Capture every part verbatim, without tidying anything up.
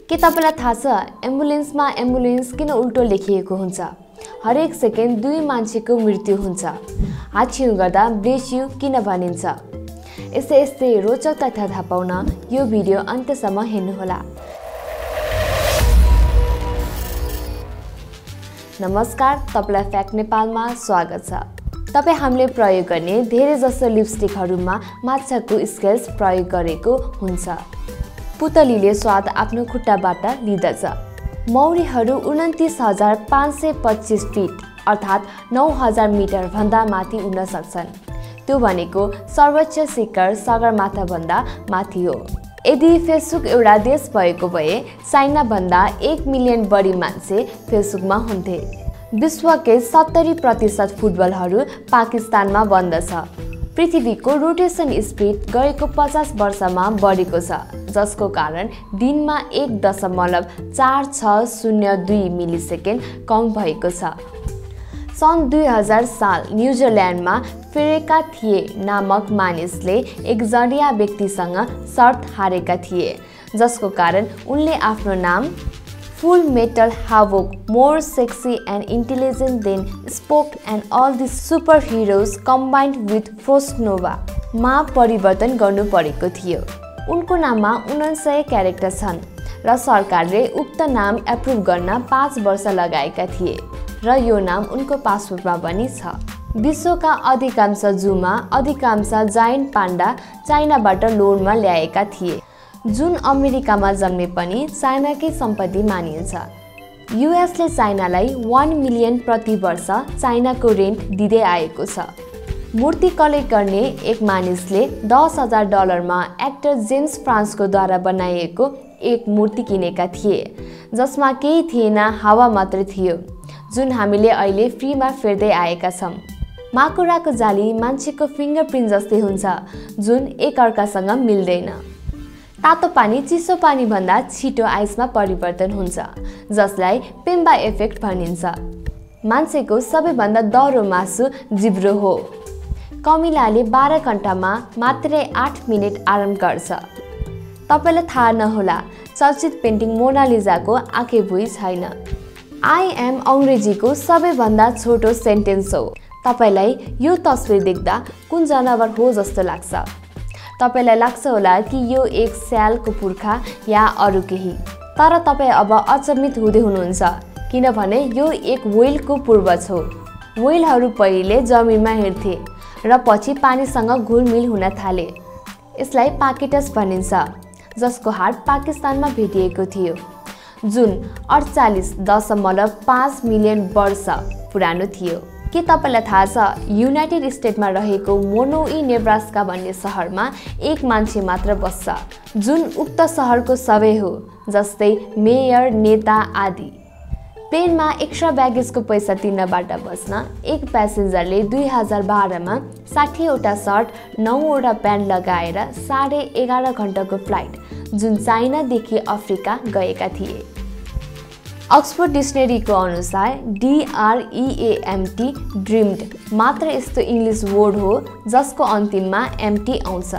के तपाईलाई थाहा छ एम्बुलेन्समा एम्बुलेन्स किन उल्टो लेखिएको हुन्छ? हरेक सेकेन्ड दुई मान्छेको मृत्यु हुन्छ। हाछिउ गर्दा ब्लेस यु किन भनिन्छ? यस्तै यस्तै रोचक तथ्य थाहा पाउन यो भिडियो अन्त्यसम्म हेर्नुहोला। नमस्कार, तपाईलाई फ्याक्ट नेपालमा स्वागत छ। तपाई हामीले प्रयोग गर्ने धेरै जसो लिपस्टिकहरुमा माछाको स्केल्स प्रयोग गरेको हुन्छ। पुतलीले स्वाद आफ्नो खुट्टाबाट लिदछ। मौरीहरू उन्तिस हजार पाँच सय पच्चीस फिट अर्थात् नौ हजार मिटर भन्दा माथि उड्न सक्छन्। त्यो भनेको सर्वोच्च शिखर सगरमाथा भन्दा माथि हो। यदि फेसबुक एउटा देश भएको भए चाइना भन्दा एक मिलियन बढी मान्छे फेसबुकमा हुन्थे। विश्वकै सत्तरी प्रतिशत फुटबलहरू पाकिस्तानमा बन्दछ। पृथ्वीको रोटेसन स्पिड गएको पचास वर्षमा बढेको छ, जसको कारण दिनमा एक दशमलव चार छ शून्य दुई मिली सेकेन्ड कम भएको छ। सन् दुई हजार साल न्युजिल्यान्डमा फेरेका थिए नामक मानिसले एक जडिया व्यक्तिसँग सर्त हारेका थिए, जसको कारण उनले आफ्नो नाम full metal Havok more sexy and intelligent than Spock and all the super heroes combined with Frostnova मा परिवर्तन गर्नु परेको थियो। उनको नाममा उनान्सय क्यारेक्टर छन् र सरकारले उक्त नाम एप्रुभ गर्न पाँच वर्ष लगाएका थिए र यो नाम उनको पासपोर्टमा पनि छ। विश्वका अधिकांश जूमा अधिकांश जायन्ट पाण्डा चाइनाबाट लोनमा ल्याएका थिए, जुन अमेरिकामा जन्मे पनि चाइनाकै सम्पत्ति मानिन्छ। युएसले चाइनालाई वन मिलियन प्रति वर्ष चाइनाको रेन्ट दिँदै आएको छ। मूर्ति कलेक्ट गर्ने एक मानिसले दस हजार डलरमा एक्टर जेम्स फ्रान्सको द्वारा बनाइएको एक मूर्ति किनेका थिए, जसमा केही थिएन, हावा मात्रै थियो, जुन हामीले अहिले फ्रीमा फेर्दै आएका छौँ। माकुराको जाली मान्छेको फिङ्गरप्रिन्ट जस्तै हुन्छ, जुन एकअर्कासँग मिल्दैन। तातो पानी चिसो पानी भन्दा छिटो आइसमा परिवर्तन हुन्छ, जसलाई पेम्बा इफेक्ट भनिन्छ। मान्छेको सबैभन्दा डह्रो मासु जिब्रो हो। कमिलाले बाह्र घण्टामा मात्रै आठ मिनट आराम गर्छ। तपाईलाई थाहा नहोला, चर्चित पेन्टिङ मोनालिजाको आँखे भुइँ छैन। आई एम अङ्ग्रेजीको सबैभन्दा छोटो सेन्टेन्स हो। तपाईलाई यो तस्बिर देख्दा कुन जनावर हो जस्तो लाग्छ? तपाईलाई लाग्छ होला कि यो एक स्यालको पुर्खा या अरू केही, तर तपाईँ अब अचम्मित हुँदै हुनुहुन्छ, किनभने यो एक व्हेलको पूर्वज हो। व्हेलहरू पहिले जमिनमा हिँड्थे र पछि पानीसँग घुलमिल हुन थाले। यसलाई पाकेटस भनिन्छ, जसको हात पाकिस्तानमा भेटिएको थियो, जुन अडचालिस दशमलव पाँच मिलियन वर्ष पुरानो थियो। के तपाईलाई थाहा छ युनाइटेड स्टेटमा रहेको मोनोई नेब्रास्का भन्ने सहरमा एक मान्छे मात्र बस्छ, जुन उक्त सहरको सबै हो, जस्तै मेयर, नेता आदि। प्लेनमा एक्स्ट्रा ब्यागेजको पैसा तिर्नबाट बस्न एक प्यासेन्जरले दुई हजार बाह्रमा साठीवटा सर्ट नौवटा प्यान्ट लगाएर साढे एघार घण्टाको फ्लाइट जुन चाइनादेखि अफ्रिका गएका थिए। अक्सफोर्ड डिक्सनरीको अनुसार डिआरइएएमटी ड्रिम्ड मात्र यस्तो इङ्ग्लिस वर्ड हो जसको अन्तिममा एमटी आउँछ।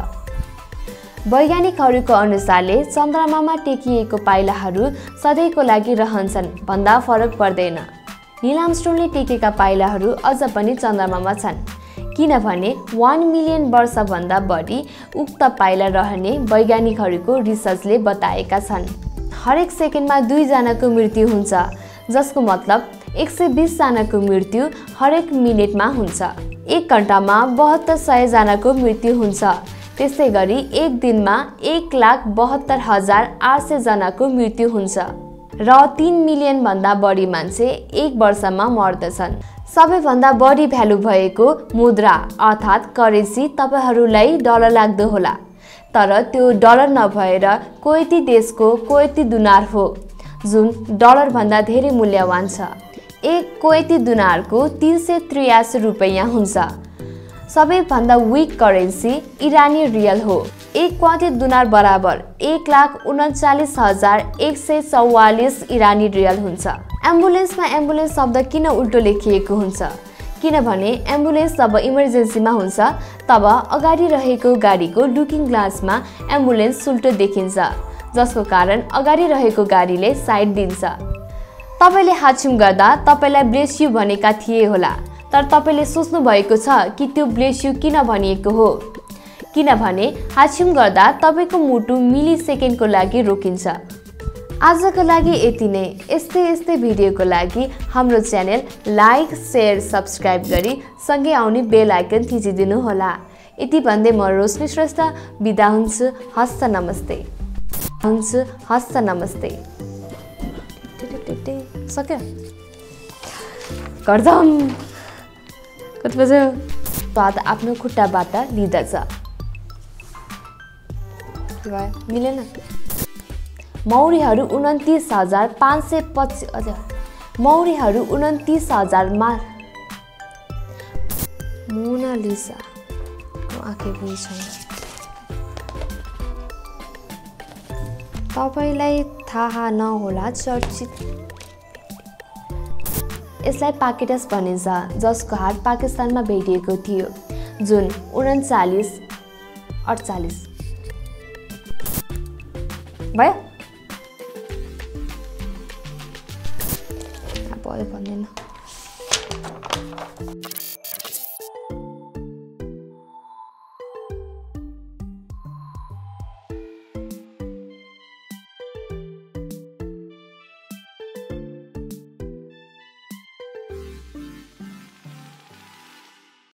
वैज्ञानिकहरूको अनुसारले चन्द्रमामा टेकिएको पाइलाहरू सधैँको लागि रहन्छन् भन्दा फरक पर्दैन। नील आर्मस्ट्रङले टेकेका पाइलाहरू अझ पनि चन्द्रमामा छन्, किनभने वन मिलियन वर्षभन्दा बढी उक्त पाइला रहने वैज्ञानिकहरूको रिसर्चले बताएका छन्। हरेक सेकेन्डमा दुईजनाको मृत्यु हुन्छ, जसको मतलब एक सय बिस जनाको मृत्यु हरेक मिनटमा हुन्छ। एक घण्टामा बहत्तर सय जनाको मृत्यु हुन्छ। त्यस्तै गरी एक दिनमा एक लाख बहत्तर हजार आठ सय जनाको मृत्यु हुन्छ र तीन मिलियन भन्दा बढी मान्छे एक वर्षमा मर्दछन्। सबैभन्दा बढी भ्यालु भएको मुद्रा अर्थात् करेन्सी तपाईहरूलाई डलर लाग्दो होला, तर त्यो डलर नभएर कुवैती देशको कुवैती दिनार हो, जुन डलर भन्दा धेरै मूल्यवान छ। एक कुवैती दिनारको तीन सय त्रियासी रुपैयाँ हुन्छ। सबैभन्दा विक करेन्सी इरानी रियल हो। एक कुवैती दिनार बराबर एक लाख उन्चालिस हजार एक सय चौवालिस इरानी रियल हुन्छ। एम्बुलेन्समा एम्बुलेन्स शब्द किन उल्टो लेखिएको हुन्छ? किनभने एम्बुलेन्स जब इमर्जेन्सीमा हुन्छ तब अगाडि रहेको गाडीको लुकिङ ग्लासमा एम्बुलेन्स उल्टो देखिन्छ, जसको कारण अगाडि रहेको गाडीले साइड दिन्छ। तपाईले हाछुम गर्दा तपाईलाई ब्लेस यु भनेका थिए होला, तर तपाईले सोच्नु भएको छ कि त्यो ब्लेस यु किन भनिएको हो, किनभने हाछुम गर्दा तपाईको मुटु मिली सेकेन्डको लागि रोकिन्छ। आजको लागि यति नै। यस्तै यस्तै भिडियोको लागि हाम्रो च्यानल लाइक, शेयर, सब्स्क्राइब गरी सँगै आउने बेल आइकन थिचिदिनु होला। यति भन्दै म रोशनी श्रेष्ठ बिदा हुन्छु। हस्त नमस्ते हुन्छु हस्त नमस्ते। सक्यो गर्दम कति बज्यो? स्वाद आफ्नो खुट्टाबाट लिँदछ। मिलेन। मौरीहरू उन्तिस हजार पाँच सय पच्चिस हजुर मौरीहरू उन्तिस हजारमा मोनालिसा आँखे पनि छैन। तपाईलाई थाहा नहोला चर्चित यसलाई पाकेटस भनिन्छ, जसको हात पाकिस्तानमा भेटिएको थियो जुन उन्चालिस अडचालिस भयो। अब भन्दैन।